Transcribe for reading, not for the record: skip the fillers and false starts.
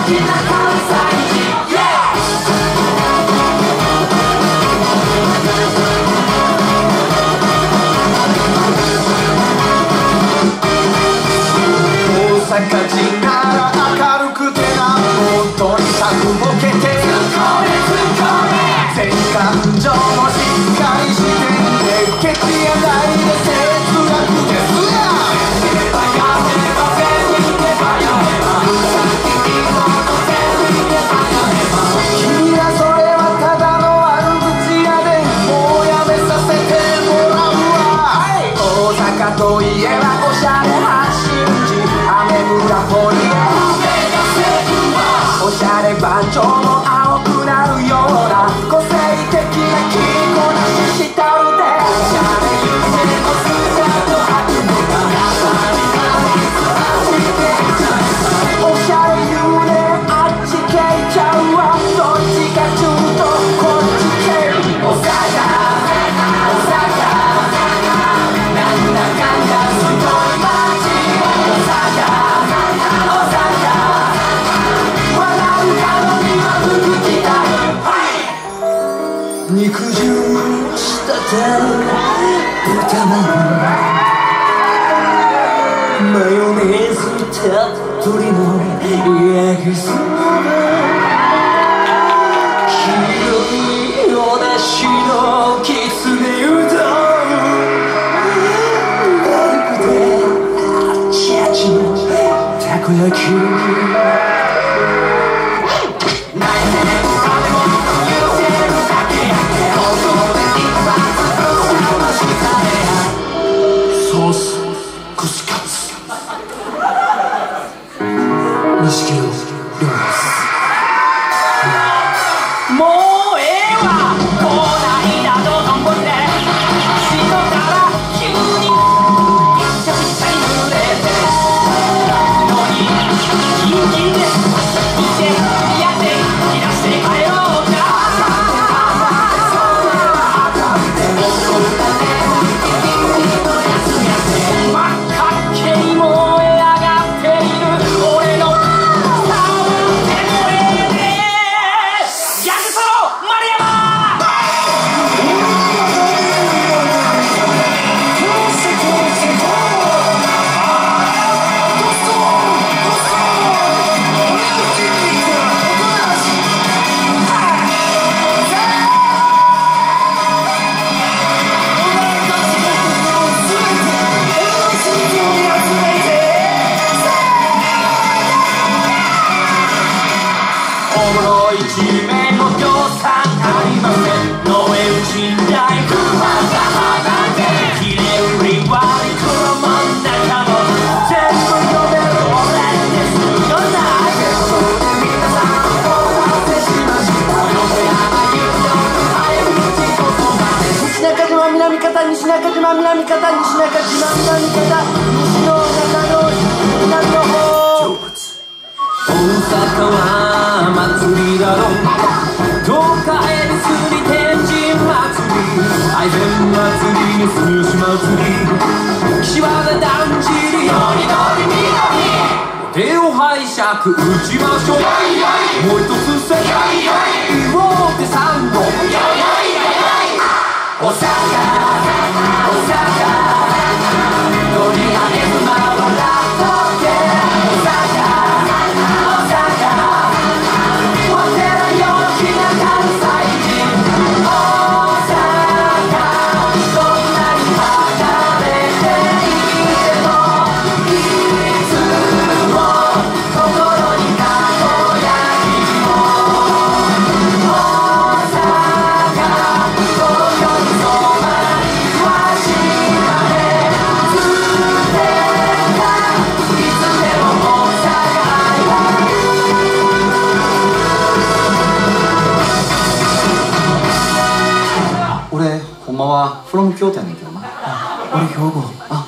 大阪人なら明るくてな、もとにかくボケて全感情もしっかりしてんで、ケチやないで哲学ですやん。君らそれはただの悪口やで、もうやめさせてもらうわ。大阪といえばおしゃれ発信地、雨村ポリエおしゃれ番長も青くなるような個性的な着こなししたるで、おしゃれ有名のスーパーの悪夢がおしゃれ言うね、あっち系ちゃうわ、どっちかちゅうとこっち系。大阪なんだかんだすごい街、大阪肉汁したて豚まん、マヨネーズたっぷりの焼きそば、黄色いお出汁のきつねうどん、丸くてあっちあっちのたこ焼き、ソース串カツ、錦の料理です。もうええわ、こないだの丼で人から急に一着下に濡れてのにキンキンで店やって引き出して帰ろうか。西中島南方、西中島南方、西の中の南の方。大阪は祭りだろ、東海恵比寿に天神祭り、愛染祭りに住吉祭り、岸和田だんじり、のりのりみのり、手を拝借打ちましょう、もう一つ世界岩手山の大阪俺ほんまはフロム京都やねんけどな。 俺兵庫。